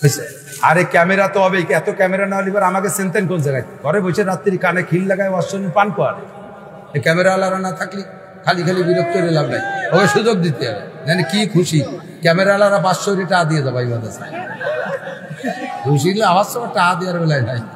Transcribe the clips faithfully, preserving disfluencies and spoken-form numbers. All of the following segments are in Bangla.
আরে ক্যামেরা তো হবে, এত ক্যামেরা না হলে এবার আমাকে চিনতেন কোন জায়গায়? ঘরে বসে রাত্রি কানে খিল লাগায় অশ্বনী পান করে। এই ক্যামেরাওয়ালারা না থাকলে খালি খালি বিরক্ত হয়ে লাভ নাই, ওকে সুযোগ দিতে হবে। জানি কি খুশি ক্যামেরাওয়ালারা পাঁচশো টাকা দিয়ে দেবো, খুশি আওয়াজ সব টাকা দেওয়ার বেলায় নাই,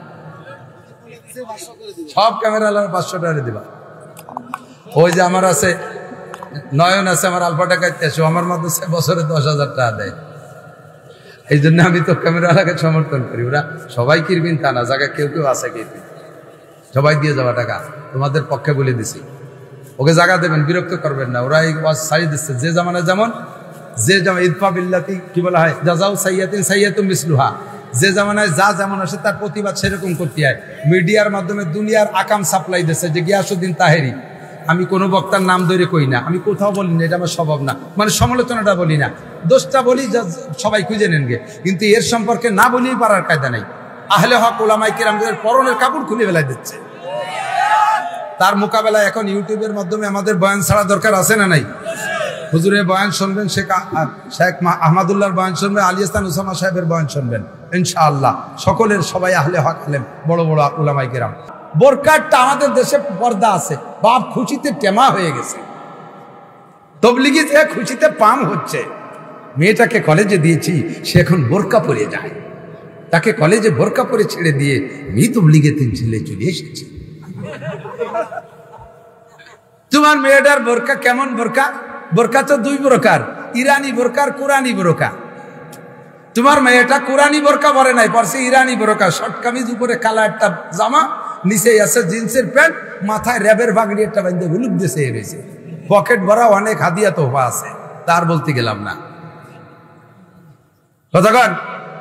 সব ক্যামেরাওয়ালারা পাঁচশো টাকা দেবা। ওই যে আমার আছে নয়ন আছে, আমার আলফা টাকাইতে আসো, আমার মাদ্রাসা বছরে দশ হাজার টাকা দেয়। এই জন্য আমি তো ক্যামেরাওয়ালাকে সমর্থন করি। ওরা সবাই কিরবিন তা না, জায়গায় কেউ কেউ আছে কিরবিন, সবাই দিয়ে যাওয়া টাকা তোমাদের পক্ষে বলে দিছি। ওকে জায়গা দেবেন, বিরক্ত করবেন না। ওরা এই ওয়াজ ছাড়ি দিচ্ছে যে জামানায় যেমন, যে যেমন ইদফা বিল্লাতি কি বলা হয়, জাযাউ সাইয়াতিন সাইয়াতুম মিসলুহা, যে জামানায় যা যেমন আসে তার প্রতিবাদ সেরকম করতে হয়। মিডিয়ার মাধ্যমে দুনিয়ার আকাম সাপ্লাই দিচ্ছে যে গিয়াসউদ্দিন তাহেরি, আমি কোনো বক্তার নাম ধরে কই না, আমি কোথাও বলি না, এটা আমার স্বভাব না, মানে সমালোচনাটা বলি না, দোষটা বলি সবাই খুঁজে নেন গে, কিন্তু এর সম্পর্কে না বলেই পারার কায়দা নাই। আহলে হক ওলামায়ে কেরামদের পরনের কাপড় খুলে ফেলাই দিচ্ছে। তার মোকাবেলায় এখন ইউটিউবের মাধ্যমে আমাদের বয়ান ছাড়া দরকার আছে না নাই? হুজুরের বয়ান শুনবেন, শেখ শেখ আহমদুল্লাহর বয়ান শুনবেন, আলী ইহসান উসামা সাহেবের বয়ান শুনবেন, ইনশাআল্লাহ সকলের সবাই আহলে হক আলেম, বড় বড় উলামায়ে কেরাম। বোরকাটা আমাদের দেশে পর্দা আছে, বাপ খুশিতে টেমা হয়ে গেছে, তবলিগি থেকে খুশিতে পাম হচ্ছে। মেয়েটাকে কলেজে দিয়েছি, সে এখন বোরকা পরে যায়, তাকে কলেজে বোরকা পরে ছেড়ে দিয়ে মেয়ে তবলিগে তিন ছেলে চলে এসেছে। তোমার মেয়েটার বোরকা কেমন বোরকা? বোরকা তো দুই প্রকার, ইরানি বোরকা আর কোরআনি বোরকা। তোমার মেয়েটা কোরআনি বোরকা পরে নাই, পরছে ইরানি বোরকা, শর্ট কামিজ, উপরে কালা একটা জামা, নিচে আছে জিন্সের প্যান্ট, মাথায় র্যাবের বাগড়ি একটা বাঁধে গুলুক দেশে রয়েছে, পকেট ভরা অনেক হাদিয়া তোফা আছে, তার বলতে গেলাম না। কতক্ষণ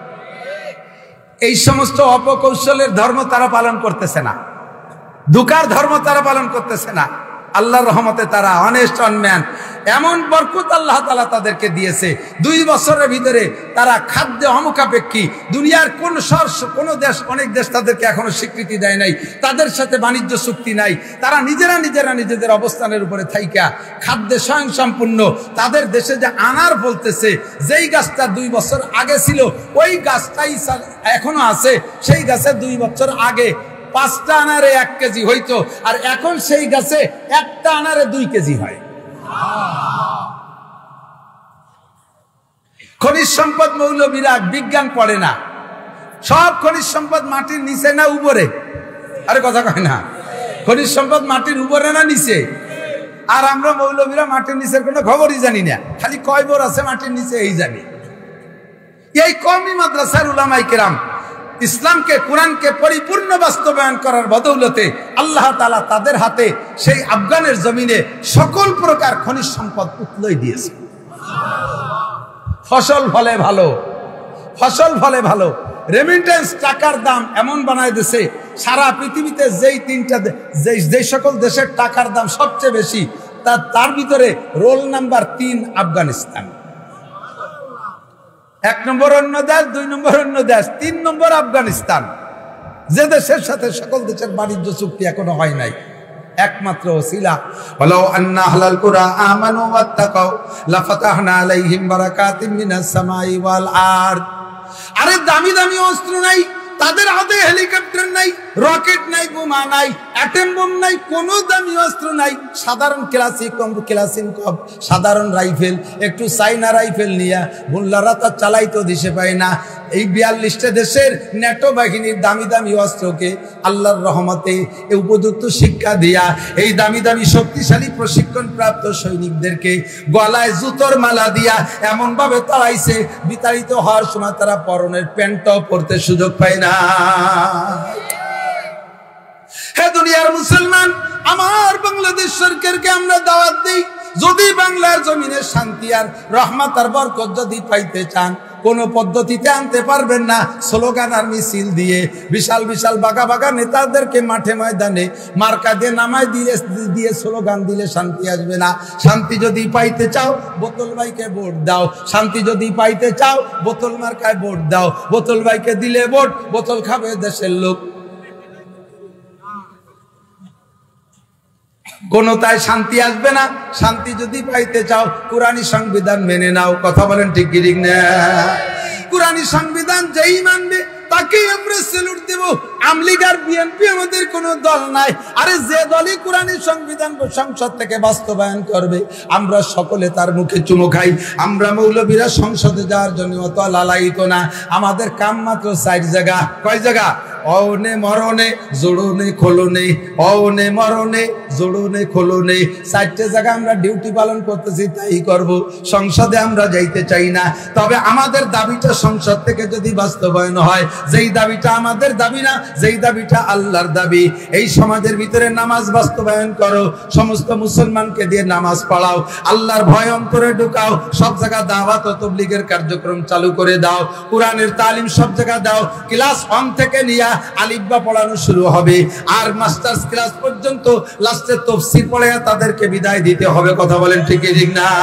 এই সমস্ত অপকৌশলের ধর্ম তারা পালন করতেছে না, দুকার ধর্ম তারা পালন করতেছে না। আল্লাহর রহমতে তারা অনেস্ট অনম্যান, এমন বরকত আল্লাহ তাআলা তাদেরকে দিয়েছে। দুই বছরের ভিতরে তারা খাদ্য অমুখাপেক্ষী, দুনিয়ার কোন কোন দেশ, অনেক দেশ তাদেরকে এখনো স্বীকৃতি দেয় নাই, তাদের সাথে বাণিজ্য চুক্তি নাই, তারা নিজেরা নিজেরা নিজেদের অবস্থানের উপরে থাইকা খাদ্যে স্বয়ং সম্পূর্ণ। তাদের দেশে যে আনার বলতেছে, যেই গাছটা দুই বছর আগে ছিল ওই গাছটাই এখনো আছে, সেই গাছে দুই বছর আগে পাঁচটা আনারে এক কেজি হইতো, আর এখন সেই গাছে একটা আনারে দুই কেজি হয়। খনিজ সম্পদ মৌলবীরা বিজ্ঞান পড়ে না, সব খনিজ সম্পদ মাটির নিচে না উপরে? আরে কথা কয় না, খনিজ সম্পদ মাটির উপরে না নিচে? আর আমরা মৌলবীরা মাটির নিচের কোনো খবরই জানি না, খালি কয় বোর আছে মাটির নিচে এই জানি। এই কওমি মাদ্রাসার উলামায়ে কেরাম ইসলামকে, কোরআনকে পরিপূর্ণ বাস্তবায়ন করার বদৌলতে আল্লাহ তাআলা তাদের হাতে সেই আফগানের জমিনে সকল প্রকার খনিজ সম্পদ উতলাই দিয়েছে। ফসল ফলে ভালো, ফসল ফলে ভালো, রেমিটেন্স টাকার দাম এমন বানায় দিয়েছে, সারা পৃথিবীতে যেই তিনটা যেই যেই সকল দেশের টাকার দাম সবচেয়ে বেশি, তার তার ভিতরে রোল নাম্বার তিন আফগানিস্তান। এক নম্বর অন্য দেশ, দুই নম্বর অন্য দেশ, তিন নম্বর আফগানিস্তান, যে দেশের সাথে সকল দেশের বাণিজ্য চুক্তি এখনো হয় নাই। একমাত্র ওসিলা ওয়ালাউ আন্না আহলাল কুরা আমানু ওয়াত্তাকাউ লাফাতাহনা আলাইহিম বারাকাতিম মিনাস সামাই ওয়াল আরদ। আরে দামি দামি অস্ত্র নাই তাদের হাতে, হেলিকপ্টার নাই, রকেট নাই, বোমা নাই, অ্যাটম বোম নাই, কোনো দামি অস্ত্র নাই, সাধারণ ক্লাসিক ক্লাসিক সাধারণ রাইফেল, একটু চাইনা রাইফেল নিয়ে মোল্লারা তা চালাইতো দিশে পায় না। এই বিয়াল্লিশটা দেশের ন্যাটো বাহিনীর দামি দামি অস্ত্রকে আল্লাহর রহমতে উপযুক্ত শিক্ষা দিয়া এই দামি দামি শক্তিশালী প্রশিক্ষণ প্রাপ্ত সৈনিকদেরকে গলায় জুতোর মালা দিয়া এমন ভাবে তাড়াইছে, বিতাড়িত হওয়ার সময় তারা পরনের প্যান্টও পরতে সুযোগ পায় না। হে দুনিয়ার মুসলমান, আমার বাংলাদেশ সরকারকে আমরা দাওয়াত দিই, যদি বাংলার জমিনে শান্তি আর রহমত আর বরকত যদি পাইতে চান, কোন পদ্ধতিতে আনতে পারবেন না স্লোগান আর মিছিল দিয়ে, বিশাল বিশাল বাঘা বাঘা নেতাদেরকে মাঠে ময়দানে মার্কা দিয়ে নামায় দিয়ে দিয়ে স্লোগান দিলে শান্তি আসবে না। শান্তি যদি পাইতে চাও বোতল ভাইকে ভোট দাও, শান্তি যদি পাইতে চাও বোতল মার্কায় ভোট দাও, বোতল ভাইকে দিলে ভোট, বোতল খাবে দেশের লোক। কোন তাই শান্তি আসবে না। শান্তি যদি পাইতে চাও কোরআনী সংবিধান মেনে নাও। কথা বলেন ঠিক কি ঠিক না? কোরআনী সংবিধান যেই মানবে তাকেই আমরা স্যালুট দেব। আমলিগ আর বিএনপি আমাদের কোনো দল নাই। আরে যে দলই কোরআনী সংবিধান সংসদ থেকে বাস্তবায়ন করবে আমরা সকলে তার মুখে চুমো খাই। আমরা মৌলবীরা সংসদে যাওয়ার জন্য অত লালায়িত না। আমাদের কাম মাত্র চার জায়গা। কয় জায়গা? অনে মরণে জোড়নে খোলনে, অনে মরণে জোড়নে খোলনে, চারটে জায়গা আমরা ডিউটি পালন করতেছি, তাই করব। সংসদে আমরা যাইতে চাই না। তবে আমাদের দাবিটা সংসদ থেকে যদি বাস্তবায়ন হয়, যেই দাবিটা আমাদের দাবি না, যেই দাবিটা আল্লাহর দাবি, এই সমাজের ভিতরে নামাজ বাস্তবায়ন করো, সমস্ত মুসলমানকে দিয়ে নামাজ পড়াও, আল্লাহর ভয় অন্তরে ঢুকাও, সব জায়গা দাওয়াত ও তাবলীগের কার্যক্রম চালু করে দাও, কোরআনের তালিম সব জায়গা দাও। ক্লাস ওয়ান থেকে নিয়ে আলিফবা পড়ানো শুরু হবে, আর মাস্টার্স ক্লাস পর্যন্ত লাস্টে তাফসীর পড়ে তাদেরকে বিদায় দিতে হবে। কথা বলেন ঠিক কি ঠিক না?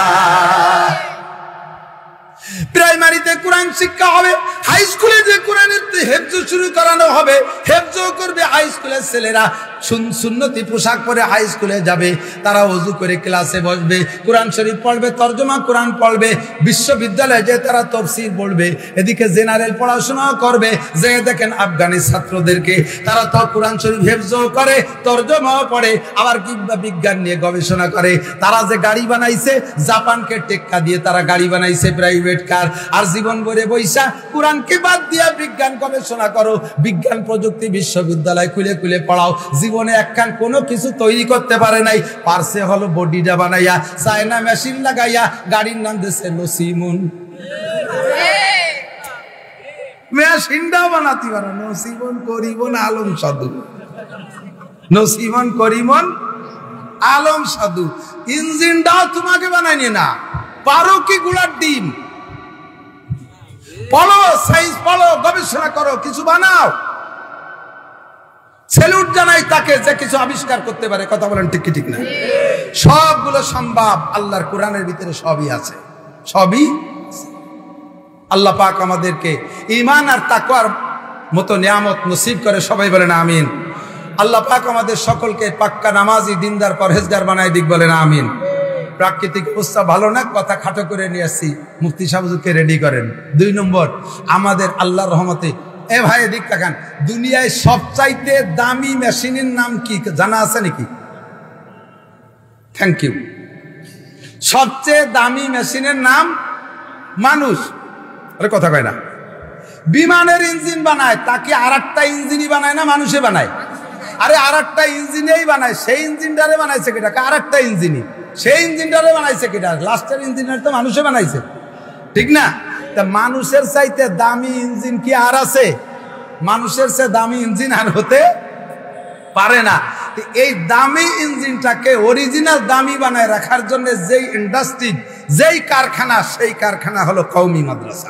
প্রাইমারিতে কোরআন শিক্ষা হবে, হাই স্কুলে যে কোরআনের হেফজ শুরু করানো হবে, হেফজ করবে হাই স্কুলের ছেলেরা। সুন্নতি পোশাক পরে হাই স্কুলে যাবে, তারা ওযু করে ক্লাসে বসবে, কোরআন শরীফ পড়বে, তরজমা কোরআন পড়বে। বিশ্ববিদ্যালয়ে যে তারা তাফসীর পড়বে, এদিকে জেনারেল পড়াশোনা করবে। যে দেখেন আফগানি ছাত্রদেরকে, তারা তো কোরআন শরীফ হেফজও করে, তরজমাও পড়ে, আবার কিংবা বিজ্ঞান নিয়ে গবেষণা করে। তারা যে গাড়ি বানাইছে, জাপানকে টেক্কা দিয়ে তারা গাড়ি বানাইছে প্রাইভেট কার। আর জীবন ভরে বৈশা কোরআনকে বাদ দিয়ে বিজ্ঞান গবেষণা করো, বিজ্ঞান প্রযুক্তি বিশ্ববিদ্যালয় খুলে খুলে পড়াও। জীবনে একখান কোনো কিছু তৈরি করতে পারে নাই, পারছে হলো বডিটা বানাইয়া, চায়না মেশিন লাগাইয়া গাড়ির নাম দিয়েছে নসিমন। মেশিনটা বানাতে পারো, নসিমন করিমন আলম সাধু, নসিমন করিমন আলম সাধু। ইঞ্জিনটাও তোমাকে বানাইনি না, পারো কি গুড়ার ডিম? পড়ো, সায়েন্স পড়ো, গবেষণা করো, কিছু বানাও। স্যালুট জানাই তাকে যে কিছু আবিষ্কার করতে পারে। কথা বলেন ঠিক কি ঠিক না? সবগুলো সম্ভব, আল্লাহর কোরআনের ভিতরে সবই আছে, সবই। আল্লাহ পাক আমাদেরকে ঈমান আর তাকওয়ার মতো নিয়ামত নসিব করে, সবাই বলেন আমিন। আল্লাহ পাক আমাদের সকলকে পাক্কা নামাজি, দিনদার, পরহেজগার বানায় দিক, বলেন আমিন। প্রাকৃতিক অবস্থা ভালো না, কথা খাটো করে নিয়ে আসছি, মুফতি সাহেবকে রেডি করেন। দুই নম্বর, আমাদের আল্লাহর রহমতে, এ ভাই এদিক তাকান, দুনিয়ায় সবচাইতে দামি মেশিনের নাম কি জানা আছে নাকি? Thank you. সবচেয়ে দামি মেশিনের নাম মানুষ। আরে কথা কয় না। বিমানের ইঞ্জিন বানায়, তাকে আর একটা ইঞ্জিনই বানায় না, মানুষে বানায়। আরে আর একটা ইঞ্জিনেই বানায়, সেই ইঞ্জিনটারে বানাইছে কেটা? আর একটা ইঞ্জিনই, সেই ইঞ্জিনটারে বানাইছে কেটা? লাস্টের ইঞ্জিনিয়ার তো মানুষে বানাইছে, ঠিক না? তা মানুষের চাইতে দামি ইঞ্জিন কি আর আছে? মানুষের চেয়ে দামি ইঞ্জিন আর হতে পারে না। এই দামি ইঞ্জিনটাকে অরিজিনাল দামি বানায় রাখার জন্য যেই ইন্ডাস্ট্রি, যেই কারখানা, সেই কারখানা হলো কওমি মাদ্রাসা।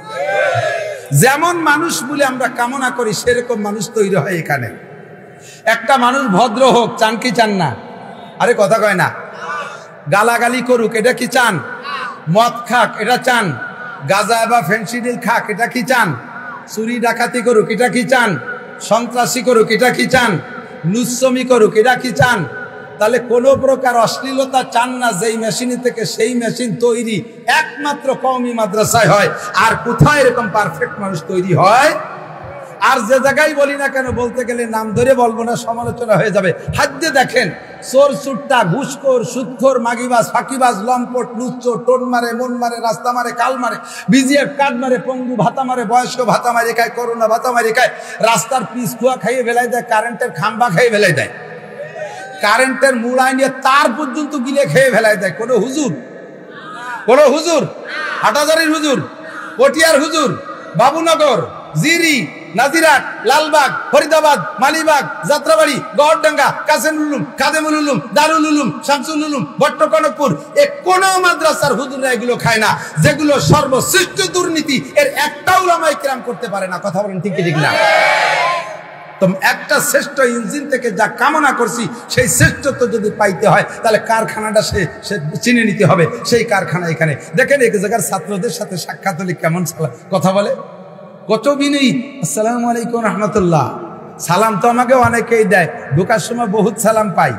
যেমন মানুষ বলে আমরা কামনা করি, সেরকম মানুষ তৈরি হয় এখানে। একটা মানুষ ভদ্র হোক, চান কি চান না? আরে কথা কয় না। গালাগালি করুক, এটা কি চান? মদ খাক, এটা চান? গাঁজা বা ফেন্সিডিল খাক, এটা কি চান? চুরি ডাকাতি করুক, এটা কি চান? সন্ত্রাসী করুক, এটা কি চান? নুচ্ছমি করুক, এটা কি চান? তাহলে কোনো প্রকার অশ্লীলতা চান না, যেই মেশিন থেকে সেই মেশিন তৈরি একমাত্র কওমি মাদ্রাসায় হয়। আর কোথায় এরকম পারফেক্ট মানুষ তৈরি হয়? আর যে জায়গায় বলি না কেন, বলতে গেলে নাম ধরে বলবো না, সমালোচনা হয়ে যাবে। হাদ্দে দেখেন, চোর সুট্টা, ঘুষখোর, সুদখোর, মাগিবাজ, ফাঁকিবাজ, লম্পট, লুচ্চো, টোন মারে, মন মারে, রাস্তা মারে, কাল মারে, বিজিএফ কার্ড মারে, পঙ্গু ভাতা মারে, বয়স্ক ভাতা মারে খায়, করোনা ভাতা মারে খায়, রাস্তার পিস খুয়া খাইয়ে ফেলাই দেয়, কারেন্টের খাম্বা খাইয়ে ফেলাই দেয়, কারেন্টের মুড়াই নিয়ে তার পর্যন্ত গিলে খেয়ে ফেলাই দেয়। কোনো হুজুর, কোনো হুজুর, হাটাজারির হুজুর, পটিয়ার হুজুর, বাবুনগর, জিরি, নাজিরাট, লালবাগ, ফরিদাবাদ, মালিবাগ, যাত্রাবাড়ি, গড়ডাঙ্গা, কাসেমুল উলুম, খাদেমুল উলুম, দারুল উলুম, শামসুল উলুম, ভট্টকনকপুর, এ কোন মাদ্রাসার হুজুররা এগুলো খায় না। যেগুলো সর্বশ্রেষ্ঠ দুর্নীতি, এর একটা উলামায়ে কেরাম করতে পারে না। কথা বলেন ঠিক ঠিক না? তো একটা শ্রেষ্ঠ ইঞ্জিন থেকে যা কামনা করছি, সেই শ্রেষ্ঠত্ব যদি পাইতে হয়, তাহলে কারখানাটা সে চিনে নিতে হবে। সেই কারখানা এখানে দেখেন, এক জায়গার ছাত্রদের সাথে সাক্ষাৎ হলে কেমন কথা বলে, কত বিনয়ী। আসসালামু আলাইকুম রহমতুল্লাহ। সালাম তো আমাকে অনেকেই দেয়, ঢোকার সময় বহুত সালাম পাই।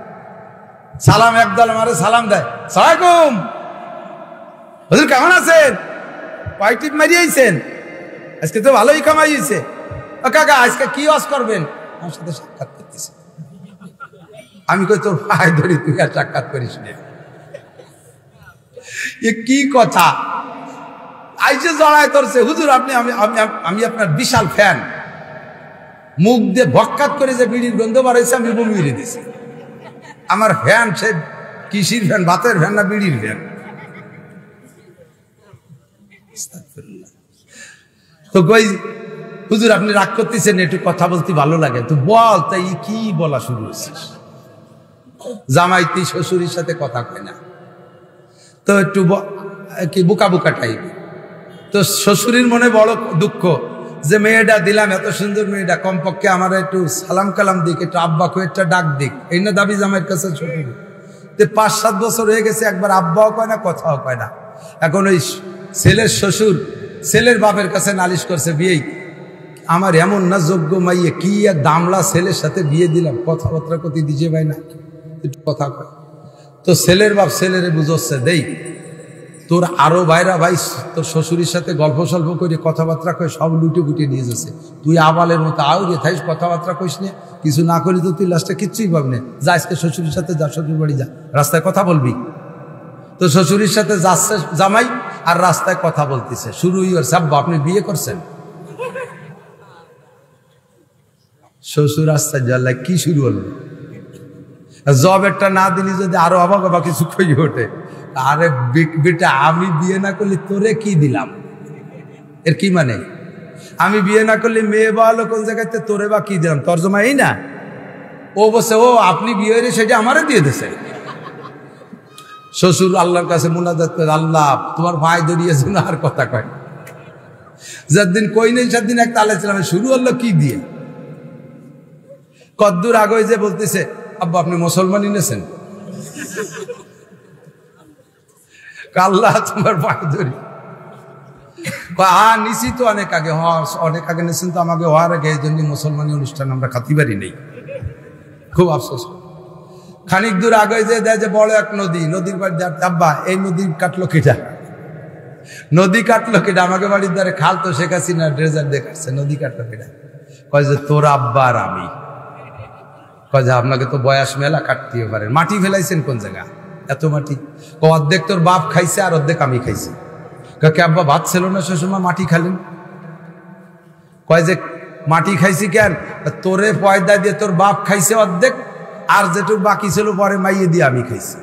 সালাম একদল আমারে সালাম দেয়, সালাম হুজুর কেমন আছেন, কয় টিপ মারিয়েছেন, আজকে তো ভালোই কামাই হয়েছে। কাকা আজকে কি ওয়াজ করবেন? আমার সাথে সাক্ষাৎ করতেছে। আমি কই তোর ভাই ধরি, তুই আর সাক্ষাৎ করিস না। এ কি কথা? আইসে জড়ায় ধরছে, হুজুর আপনি আমি আমি আপনার বিশাল ফ্যান। মুখ দিয়ে ভক্কাত করে যে বিড়ির গন্ধ বার হয়েছে আমি বমি মেরে দিছি। আমার ফ্যান সে কিসির ফ্যান, ভাতের ফ্যান না বিড়ির ফ্যান? তো কই হুজুর আপনি রাগ করতেছেন, একটু কথা বলতে ভালো লাগে। তো বল, তাই কি বলা শুরু হয়েছিস? জামাইতি শ্বশুরের সাথে কথা কয় না, তো একটু কি বোকা বোকা টাইপ। তো শ্বশুরের মনে বড় দুঃখ যে মেয়েটা দিলাম, এত সুন্দর মেয়েটা, কমপক্ষে আমার একটু সালাম কালাম দিক, একটু আব্বা কয়েকটা ডাক দিক, এই না দাবি জামাইয়ের কাছে শ্বশুর। তো পাঁচ সাত বছর হয়ে গেছে, একবার আব্বাও কয় না, কথাও কয় না। এখন ওই ছেলের শ্বশুর ছেলের বাপের কাছে নালিশ করছে, বিয়ে আমার এমন না যোগ্য মাইয়ে, কি এক দামলা ছেলের সাথে বিয়ে দিলাম, কথাবার্তা কতি দিছে ভাই না, একটু কথা কয়। তো ছেলের বাপ ছেলেরে বুঝচ্ছে, দেই তোর আরো ভাইরা ভাই তোর শ্বশুরের সাথে গল্প সল্প করে কথাবার্তা কয়ে সব লুটে গুটিয়ে নিয়ে যাচ্ছে। তুই আবালের মতো আও রে থাইস, কথাবার্তা কইস নে, কিছু না করি তো তুই লাস্টে কিচ্ছুই পাবি না। যা আজকে শ্বশুরের সাথে যা, শ্বশুর বাড়ি যা, রাস্তায় কথা বলবি। তো শ্বশুরের সাথে যাচ্ছে জামাই, আর রাস্তায় কথা বলতেছে। শুরুই ওর সাব্বা আপনি বিয়ে করছেন? শ্বশুর রাস্তায় জ্বালায় কি শুরু হলো? জব একটা না দিলি যদি আরো অবাক অবাক কিছু কই ওঠে। আরে বেটা আমি বিয়ে না করলে তোরে কি দিলাম, এর কি মানে? আমি বিয়ে না করলে মেয়ে বা হলো কোন জায়গাতে, তোরে বা কি দিলাম? তর্জমা এই না। ও বসে ও আপনি বিয়ে হয়ে সেটা আমারে দিয়ে দিছে। শ্বশুর আল্লাহর কাছে মুনাজাত করে, আল্লাহ তোমার ভাই ধরিয়েছে না, আর কথা কয়। যার দিন কই নেই সাত দিন একটা আলাইছিলাম, শুরু হলো কি দিয়ে? কদ্দুর আগে যে বলতেছে, আব্বা আপনি মুসলমানই নেছেন? আল্লাহ তোমার ভাই ধরি, হ্যাঁ নিছি তো অনেক আগে, অনেক আগে নিয়েছেন তো আমাকে হওয়ার আগে, এই জন্য মুসলমানি অনুষ্ঠান আমরা খাতি পারি নেই। খুব আফসোস। খানিক দূর আগে যে দেয় যে বড় এক নদী, নদীর বাড়ি আব্বা এই নদী কাটলো কেটা? নদী কাটলো কেটা? আমাকে বাড়ির দ্বারে খাল তো শেখ হাসিনা ড্রেজার দেখাচ্ছে, নদী কাটলো কেটা? কয় যে তোর আব্বা আর আমি। কয় যে আপনাকে তো বয়স মেলা কাটতে পারেন, মাটি ফেলাইছেন কোন জায়গা? এত মাটি। অর্ধেক তোর বাপ খাইছে আর অর্ধেক আমি খাইছি। কে আব্বা ভাত ছিল না শ্বশুরমা, মাটি খালেন? কয় যে মাটি খাইছি কেন? তোরে পয়দা দিয়ে তোর বাপ খাইছে অর্ধেক, আর যেটুকু বাকি ছিল পরে মাইয়ে দিয়ে আমি খাইছি।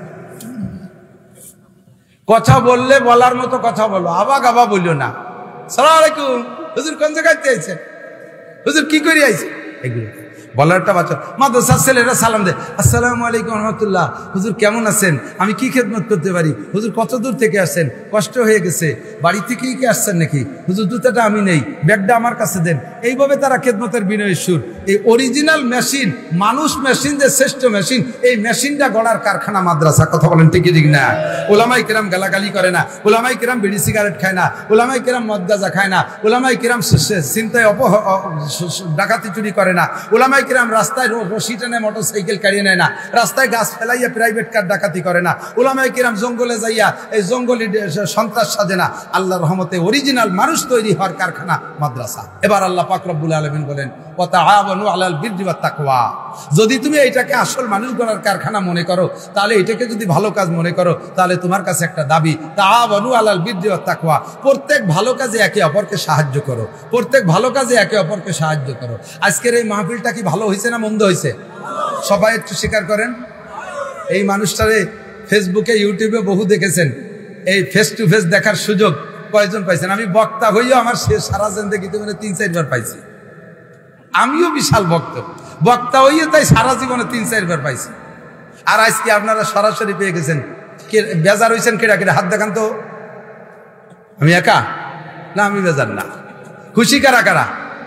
কথা বললে বলার মতো কথা বলো, আবা গাবা বলিও না। সালাম আলাইকুম হুজুর, কোন জায়গায় আইছেন? হুজুর কি করে আইছে? এগুলো বলারটা বাচ্চা। মাদ্রাসার ছেলেরা সালাম দেয়, আসসালামু আলাইকুম রহমতুল্লাহ, হুজুর কেমন আছেন, আমি কি খেদমত করতে পারি? হুজুর কত দূর থেকে আসছেন, কষ্ট হয়ে গেছে, বাড়ি থেকেই কি আসছেন নাকি? হুজুর জুতাটা আমি নেই, ব্যাগটা আমার কাছে দেন। এইভাবে তারা খেদমতের বিনয়ের সুর। এই অরিজিনাল মেশিন, মানুষ মেশিন যে শ্রেষ্ঠ মেশিন, এই মেশিনটা গড়ার কারখানা মাদ্রাসা। কথা বলেন ঠিক ঠিক না? ওলামাই কিরাম গালাগালি করে না, ওলামাই কিরাম বিড়ি সিগারেট খায় না, ওলামাই কিরাম মদ গাঁজা খায় না, ওলামাই কিরাম চিন্তায় অপহ ডাকাতি চুরি করে না, ওলামাই কিরাম রাস্তায় রশি টেনে মোটর সাইকেল কাড়িয়ে নেয় না, রাস্তায় গাছ ফেলাইয়া প্রাইভেট কার ডাকাতি করে না, ওলামাই কিরাম জঙ্গলে যাইয়া এই জঙ্গলি সন্ত্রাস সাজে না। আল্লাহর রহমতে অরিজিনাল মানুষ তৈরি হওয়ার কারখানা মাদ্রাসা। এবার আল্লাহ পাক রব্বুল আলামিন বলেন, ওয়া তাআওয়ানু আলাল বিররি ওয়াত তাকওয়া। যদি তুমি এইটাকে আসল মানুষ গড়ার কারখানা মনে করো, তাহলে এটাকে যদি ভালো কাজ মনে করো, তাহলে তোমার কাছে একটা দাবি, তাআওয়ানু আলাল বিররি ওয়াত তাকওয়া। প্রত্যেক ভালো কাজে একে অপরকে সাহায্য করো, প্রত্যেক ভালো কাজে একে অপরকে সাহায্য করো। আজকের এই মাহফিলটা কি ভালো হয়েছে না মন্দ হয়েছে? সবাই একটু স্বীকার করেন। এই মানুষটারে ফেসবুকে ইউটিউবে বহু দেখেছেন, এই ফেস টু ফেস দেখার সুযোগ কয়জন পাইছেন? আমি বক্তা হইও আমার সে সারা জিন্দেগিতে মানে তিন চারবার পাইছি। আমিও বিশাল ভক্ত, বক্তা হইয়ে তাই সারা জীবনে তিন চারবার পাইছি। আর আজকে আপনারা সরাসরি পেয়ে গেছেন। কে বেজার হয়েছেন? কেডা কেডা হাত দেখান তো। আমি একা না, আমি বেজার না। খুশি কারা কারা?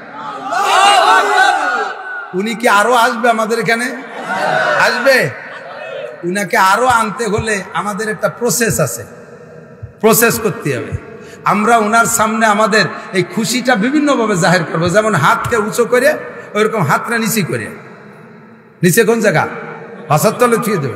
উনি কি আরো আসবে আমাদের এখানে? আসবে। উনাকে আরো আনতে হলে আমাদের একটা প্রসেস আছে, প্রসেস করতে হবে। আমরা উনার সামনে আমাদের এই খুশিটা বিভিন্নভাবে জাহির করবো। যেমন হাতকে উঁচু করে, ওইরকম হাতটা নিচে করে। নিচে কোন জায়গা? হাসার তলে ছুঁয়ে দেবে,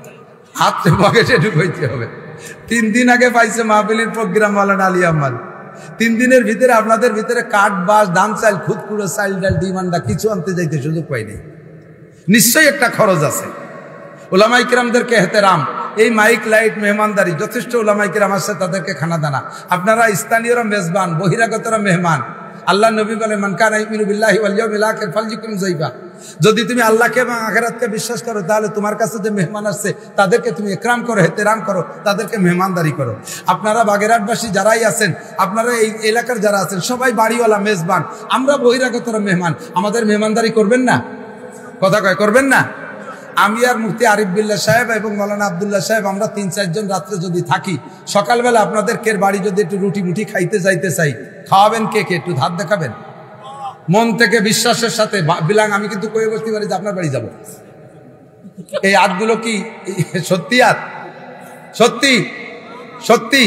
হাতটা পকেটে ঢুকাইতে হবে। তিন দিন আগে পাইছে মাহফিলের প্রোগ্রাম ওয়ালা আলী আহমদ, তিন দিনের ভিতরে আপনাদের ভিতরে কাঠ বাস ধান চাল খুদকুড়ো চাল ডাল ডিম আন্ডা কিছু আনতে যাইতে সুযোগ পাইনি। নিশ্চয়ই একটা খরচ আছে। উলামায়ে কিরামদেরকে এহতেরাম, এই মাইক লাইট মেহমানদারি যথেষ্ট। উলামায়ে কিরাম আছে, তাদেরকে খানা দানা। আপনারা স্থানীয়রা মেজবান, বহিরাগতরা মেহমান। আল্লাহ নবী বলে মান কানা ইউমিনু বিল্লাহি ওয়াল ইয়াউমিল আখির ফালইউকরিম যায়ফা। যদি তুমি আল্লাহকে এবং আখিরাতকে বিশ্বাস করো, তাহলে তোমার কাছে যে মেহমান আসছে তাদেরকে তুমি ইকরাম করো, এহতেরাম করো, তাদেরকে মেহমানদারি করো। আপনারা বাগেরহাটবাসী যারাই আছেন, আপনারা এই এলাকার যারা আছেন, সবাই বাড়িওয়ালা মেজবান। আমরা বহিরাগতরা মেহমান, আমাদের মেহমানদারি করবেন না? কথা কয় করবেন না? আমি আর মুফতি আরিফ বিল্লাহ সাহেব এবং মৌলানা আব্দুল্লাহ সাহেব, আমরা তিন চারজন রাত্রে যদি থাকি, সকালবেলা আপনাদের কের বাড়ি যদি একটু রুটি মুটি খাইতে যাইতে চাই, খাওয়াবেন কে কে? একটু ধার দেখাবেন মন থেকে বিশ্বাসের সাথে। বিলাং আমি কিন্তু কয়ে বসতে পারি যে আপনার বাড়ি যাব। এই হাতগুলো কি সত্যি হাত? সত্যি সত্যি।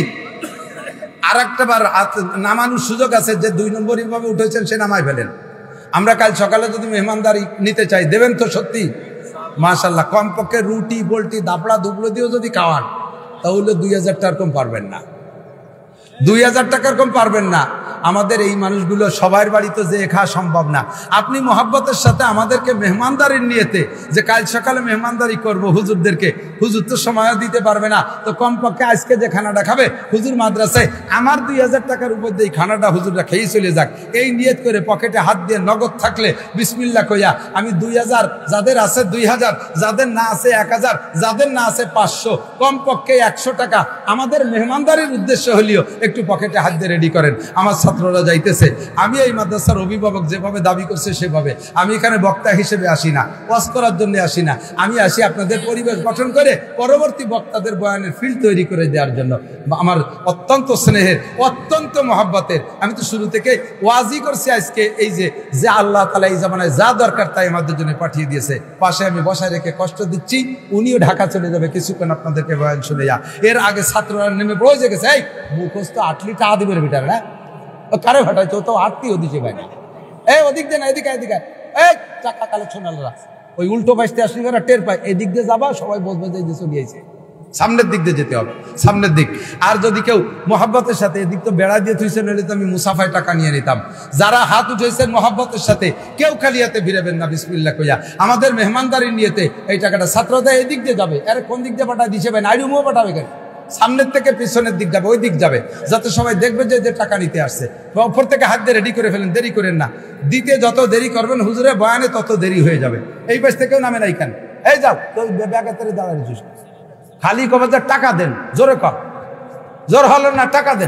আর একটা বার নামানোর সুযোগ আছে, যে দুই নম্বর ভাবে উঠেছেন সে নামাই ফেলেন। আমরা কাল সকালে যদি মেহমানদারি নিতে চাই, দেবেন তো? সত্যি মাশাআল্লাহ। কমপক্ষে রুটি বল্টি দাপড়া দুবড়ো দিয়েও যদি খাওয়ান, তাহলে দুই হাজার টাকার কম পারবেন না। দুই হাজার টাকার কম পারবেন না। আমাদের এই মানুষগুলো সবার বাড়িতে যে খাওয়া সম্ভব না। আপনি মোহাব্বতের সাথে আমাদেরকে মেহমানদারির নিয়েতে, যে কাল সকালে মেহমানদারি করব হুজুরদেরকে, হুজুর তো সময় দিতে পারবে না, তো কমপক্ষে আজকে যে খানাটা খাবে হুজুর মাদ্রাসায়, আমার দুই হাজার টাকার উপর দিয়ে খানাটা হুজুররা খেয়ে চলে যাক, এই নিয়ত করে পকেটে হাত দিয়ে নগদ থাকলে বিসমিল্লাহ কইয়া আমি দুই হাজার, যাদের আছে দুই হাজার, যাদের না আছে এক হাজার, যাদের না আছে পাঁচশো, কমপক্ষে একশো টাকা আমাদের মেহমানদারির উদ্দেশ্য হলেও একটু পকেটে হাত দিয়ে রেডি করেন। আমার ছাত্ররা যাইতেছে, আমি এই মাদ্রাসার অভিভাবক যেভাবে দাবি করছে সেভাবে। আমি এখানে বক্তা হিসেবে আসি না, ওয়াজ করার জন্য আসি না, আমি আসি আপনাদের পরিবেশ গঠন করে পরবর্তী বক্তাদের বয়ানের ফিল্ড তৈরি করে দেওয়ার জন্য। আমার অত্যন্ত স্নেহের, অত্যন্ত মহব্বতের, আমি তো শুরু থেকে ওয়াজই করছি আজকে, এই যে যে আল্লাহ তাআলা এই জামানায় যা দরকার তাই আমাদের জন্য পাঠিয়ে দিয়েছে। পাশে আমি বসায় রেখে কষ্ট দিচ্ছি, উনিও ঢাকা চলে যাবে কিছুক্ষণ আপনাদেরকে বয়ান শুনে যা। এর আগে ছাত্ররা নেমে পড়ে গেছে, এই মুখস্থ আটলি টা দিবের বিটার না কারে ভাটাইছো, তো আটটিও দিছে ভাই না, এই ওদিক দিয়ে না এদিকে এদিকে, এই টাকা কালেকশন আল্লাহ ওই উল্টো বাইশতে আসলে ওরা টের পায়, এদিক দিয়ে যাবা সবাই বসবে যে চলে আইছে। সামনের দিক দিয়ে যেতে হবে, সামনের দিক। আর যদি কেউ মহাব্বতের সাথে, এদিক তো বেড়া দিয়ে থুইছে, নইলে তো আমি মুসাফায় টাকা নিয়ে নিতাম। যারা হাত উঠেছেন মহাব্বতের সাথে, কেউ খালি হাতে ফিরাবেন না বিসমিল্লাহ কইয়া। আমাদের মেহমানদারির নিয়েতে এই টাকাটা ছাত্ররা এদিক দিয়ে যাবে, আরে কোন দিক দিয়ে পাঠা দিছে ভাই, নাইরুমও পাঠাবে কেন? সামনের থেকে পিছনের দিক যাবে, ওই দিক যাবে, যাতে সবাই দেখবে যে যে টাকা নিতে আসছে। ওপর থেকে হাত দিয়ে রেডি করে ফেলেন, দেরি করেন না। দিতে যত দেরি করবেন হুজুরে বয়ানে তত দেরি হয়ে যাবে। এই পাশ থেকেও নামে না এখানে, এই যাও তুই ব্যাগের দাঁড়ায় খালি কবে টাকা দেন, জোরে কর, জোর হলো না, টাকা দেন।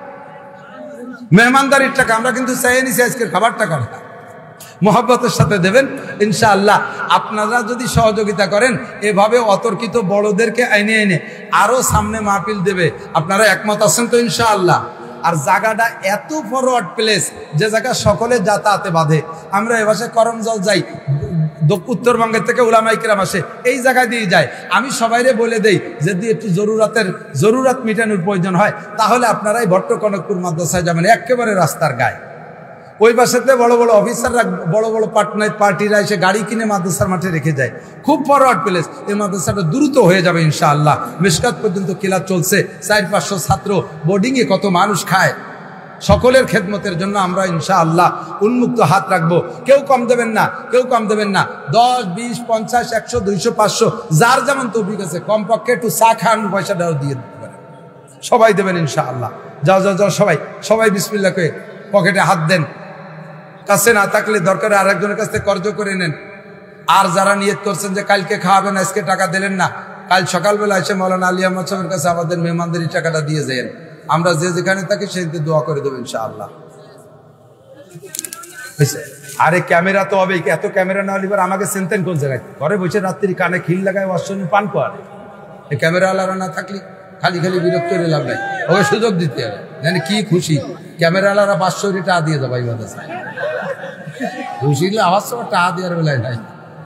মেহমানদারির টাকা আমরা কিন্তু চাই নিছি, আজকের খাবার টাকা না, মোহাব্বতের সাথে দেবেন ইনশাআল্লাহ। আপনারা যদি সহযোগিতা করেন, এভাবে অতর্কিত বড়দেরকে আইনে এনে আরো সামনে মাহফিল দেবে। আপনারা একমত আছেন তো ইনশাআল্লাহ? আর জায়গাটা এত ফরওয়ার্ড প্লেস, যে জায়গা সকলে যাতায়াতে বাধে। আমরা এ ভাষায় করমজল যাই, উত্তরবঙ্গের থেকে উলামায়ে কিরাম আসে, এই জায়গায় দিয়ে যায়। আমি সবাইরে বলে দেই, যদি একটু জরুরাতের জরুরাত মেটানোর প্রয়োজন হয়, তাহলে আপনারাই ভট্ট কনকপুর মাদ্রাসায় যাবেন, একেবারে রাস্তার গায়ে। ওই পাশেতে বড় বড় অফিসাররা, বড় বড় পার্টনার পার্টিরা এসে গাড়ি কিনে মাদ্রাসার মাঠে রেখে যায়। খুব ফরওয়ার্ড প্লেস, এই মাদ্রাসাটা দ্রুত হয়ে যাবে ইনশাআল্লাহ। মিশকাত পর্যন্ত ক্লাস চলছে, চার পাঁচশো ছাত্র, বোর্ডিংয়ে কত মানুষ খায়। সকলের খেদমতের জন্য আমরা ইনশাআল্লাহ উন্মুক্ত হাত রাখবো। কেউ কম দেবেন না, কেউ কম দেবেন না। দশ বিশ পঞ্চাশ একশো দুইশো পাঁচশো যার যেমন তৌফিক আছে, কমপক্ষে একটু চা খান পয়সাটাও দিয়ে দিতে পারেন, সবাই দেবেন ইনশাআল্লাহ। যাও যাও যাও সবাই সবাই বিসমিল্লাহ করে পকেটে হাত দেন। কাছে না থাকলে দরকারে আর একজনের কাছ থেকে কর্জ করে নেন। আর যারা নিয়ত করছেন যে কালকে খাওয়াবেন, আজকে টাকা দিলেন না, কাল সকালবেলা এসে মৌলানা আলী আহমদ সাহেবের কাছে আমাদের মেহমানদারি টাকাটা দিয়ে যান। আমরা যে যেখানে থাকি সেদিকে দোয়া করে দেবো ইনশাআল্লাহ। আরে ক্যামেরা তো হবে, এত ক্যামেরা না হলে আমাকে চিনতেন কোন জায়গায়? ঘরে বসে রাত্রি কানে খিল লাগায় অশ্বনী পান করে। এই ক্যামেরা আলারা না থাকলে খালি খালি বিরক্ত হয়ে লাভ নাই, ওকে সুযোগ দিতে হবে। জানি কি খুশি, ক্যামেরা আলারা পাঁচশো টাকা দিয়ে দেবো এই মাদ্রাসা, খুশি আওয়াজ সবার টাকা দেওয়ার বেলায় নাই,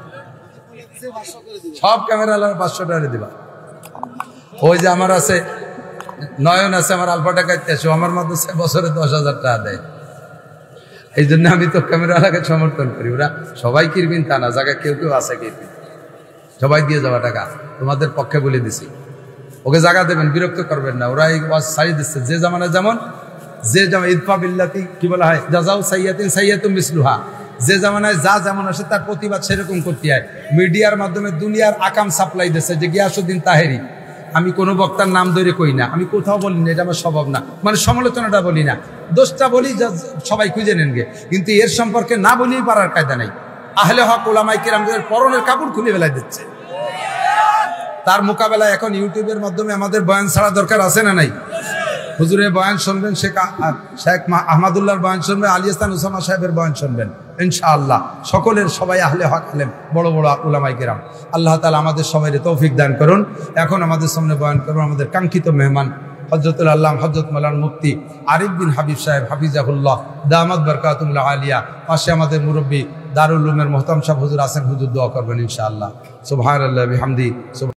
সব ক্যামেরা আলারা পাঁচশো টাকা দেবা। ওই যে আমার আছে নয়ন আছে, আমার আলফা টাকাইতে আসো, আমার মাদ্রাসায় বছরে দশ হাজার টাকা দেয়। এই জন্য আমি তো ক্যামেরাওয়ালাকে সমর্থন করি। ওরা সবাই কিরবিন তা না, জায়গা কেউ কেউ আছে কিরবিন, সবাই দিয়ে যাওয়া টাকা তোমাদের পক্ষে বলে দিছি। ওকে জায়গা দেবেন, বিরক্ত করবেন না। ওরা এই ওয়াজ ছাড়িয়ে দিচ্ছে, যে জামানায় যেমন যে জামা ইদফা বিল্লাতি কি বলা হয়, জাযাউ সাইয়াতিন সাইয়াতুম মিসলুহা, যে জামানায় যা যেমন আসে তার প্রতিবাদ সেরকম করতে হয়। মিডিয়ার মাধ্যমে দুনিয়ার আকাম সাপ্লাই দিচ্ছে যে গিয়াসউদ্দিন তাহেরি, আমি কোনো বক্তার নাম ধরে কই না, আমি কোথাও বলি না, এটা আমার স্বভাব না, মানে সমালোচনাটা বলি না, দোষটা বলি যা সবাই খুঁজে নেন গে, কিন্তু এর সম্পর্কে না বলেই পারার কায়দা নাই। আহলে হক ওলামায়ে কেরামদের পরনের কাপড় খুলে ফেলাই দিচ্ছে। তার মোকাবেলায় এখন ইউটিউবের মাধ্যমে আমাদের বয়ান ছাড়া দরকার আছে না নাই? হুজুরের বয়ান শুনবেন, শেখ শেখ আহমদুল্লাহর বয়ান শুনবেন, আলী ইহসান উসামা সাহেবের বয়ান শুনবেন, ইনশাআল্লাহ সকলের সবাই আহলে হক আলেম, বড় বড় উলামায়ে কেরাম। আল্লাহ তাআলা আমাদের সবাই তৌফিক দান করুন। এখন আমাদের সামনে বয়ান করুন আমাদের কাঙ্ক্ষিত মেহমান হযরতুল আল্লাহ হযরত মাওলানা মুফতি আরিফ বিন হাবিব সাহেব হাফিজাহুল্লাহ দামাত বারকাতুল্লাহ আলিয়া। পাশে আমাদের মুরব্বী দারুল উলুমের মোহতারাম সাহেব হুজুর আছেন, হুজুর দোয়া করবেন ইনশাআল্লাহ। সুবহানাল্লাহি ওয়া বিহামদিহি।